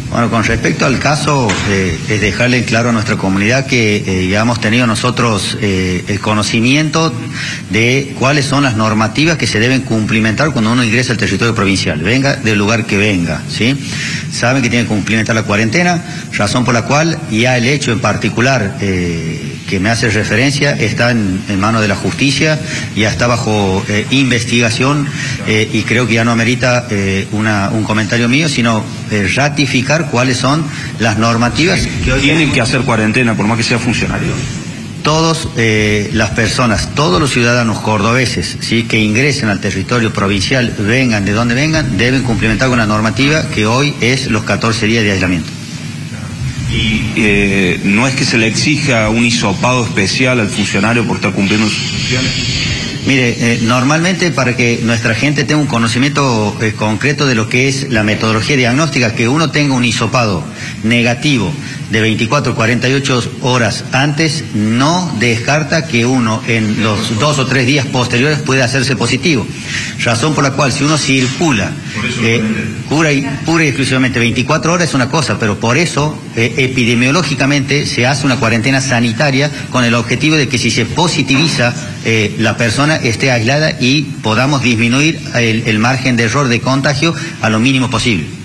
Bueno, con respecto al caso, es dejarle en claro a nuestra comunidad que ya hemos tenido nosotros el conocimiento de cuáles son las normativas que se deben cumplimentar cuando uno ingresa al territorio provincial, venga del lugar que venga, ¿sí? Saben que tienen que cumplimentar la cuarentena, razón por la cual ya el hecho en particular que me hace referencia está en manos de la justicia, ya está bajo investigación y creo que ya no amerita un comentario mío, sino ratificar cuáles son las normativas que hoy tienen que hacer cuarentena, por más que sea funcionario. Todas las personas, todos los ciudadanos cordobeses, ¿sí?, que ingresen al territorio provincial, vengan de donde vengan, deben cumplimentar con la normativa que hoy es los 14 días de aislamiento. Y no es que se le exija un hisopado especial al funcionario por estar cumpliendo sus funciones. Mire, normalmente para que nuestra gente tenga un conocimiento concreto de lo que es la metodología diagnóstica, que uno tenga un hisopado negativo de 24 a 48 horas antes, no descarta que uno en los 2 o 3 días posteriores pueda hacerse positivo. Razón por la cual si uno circula pura y exclusivamente 24 horas es una cosa, pero por eso epidemiológicamente se hace una cuarentena sanitaria con el objetivo de que si se positiviza la persona esté aislada y podamos disminuir el margen de error de contagio a lo mínimo posible.